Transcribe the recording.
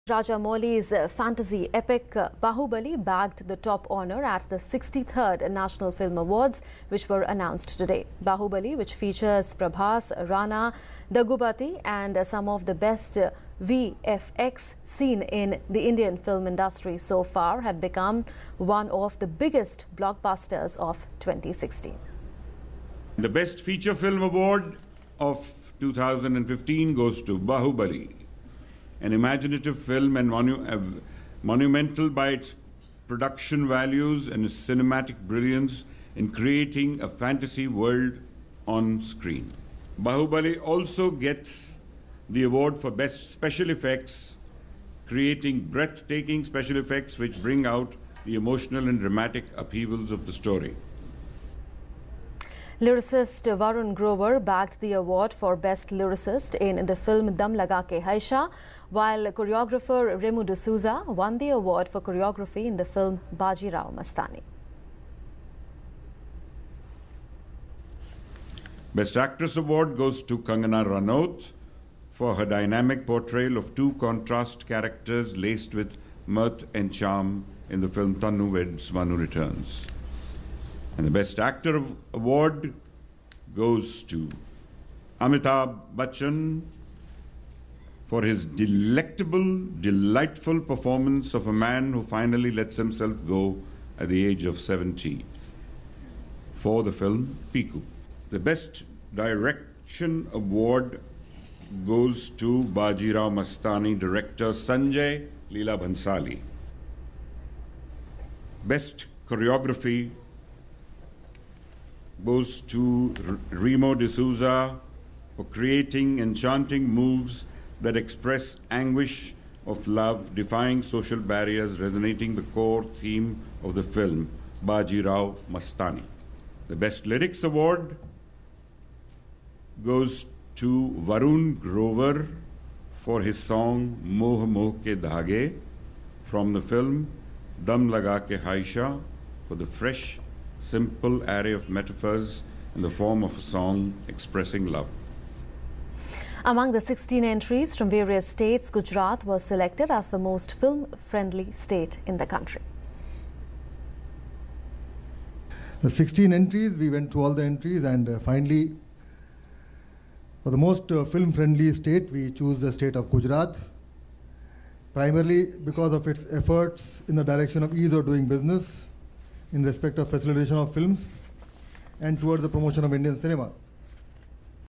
Rajamouli's fantasy epic Bahubali bagged the top honor at the 63rd National Film Awards, which were announced today. Bahubali, which features Prabhas, Rana, Daggubati and some of the best VFX seen in the Indian film industry so far, had become one of the biggest blockbusters of 2016. The Best Feature Film Award of 2015 goes to Bahubali, an imaginative film and monumental by its production values and its cinematic brilliance in creating a fantasy world on screen. Bahubali also gets the award for Best Special Effects, creating breathtaking special effects which bring out the emotional and dramatic upheavals of the story. Lyricist Varun Grover bagged the award for Best Lyricist in the film Dum Laga Ke Haisha, while choreographer Remo D'Souza won the award for choreography in the film Bajirao Mastani. Best Actress Award goes to Kangana Ranaut for her dynamic portrayal of two contrast characters laced with mirth and charm in the film Tannu Weds, Manu Returns. And the Best Actor Award goes to Amitabh Bachchan for his delightful performance of a man who finally lets himself go at the age of 70 for the film Piku. The Best Direction Award goes to Bajirao Mastani director Sanjay Leela Bhansali. Best Choreography goes to Remo D'Souza for creating enchanting moves that express anguish of love, defying social barriers, resonating the core theme of the film, Bajirao Mastani. The Best Lyrics Award goes to Varun Grover for his song Moh Moh Ke Dhage from the film Dum Laga Ke Haisha, for the fresh, simple array of metaphors in the form of a song expressing love. Among the 16 entries from various states, Gujarat was selected as the most film-friendly state in the country. The 16 entries, we went through all the entries, and finally, for the most film-friendly state, we choose the state of Gujarat, primarily because of its efforts in the direction of ease of doing business, in respect of facilitation of films, and towards the promotion of Indian cinema.